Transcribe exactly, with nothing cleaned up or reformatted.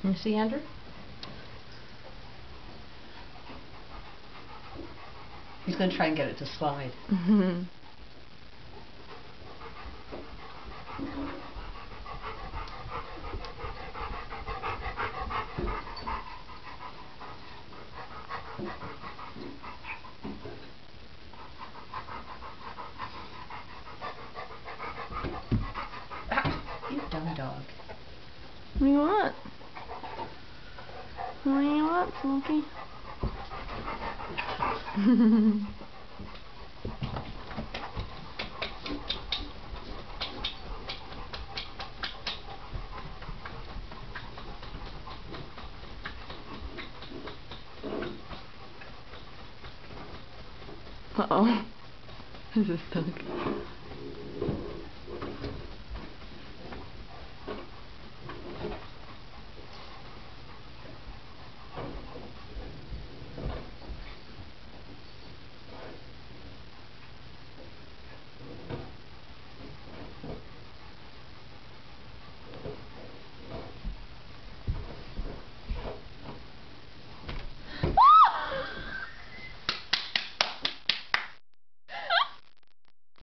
You see, Andrew? He's going to try and get it to slide. Mm-hmm. Ah, you dumb dog. What do you want? What do you want, Smokey? Uh-oh. This is stuck.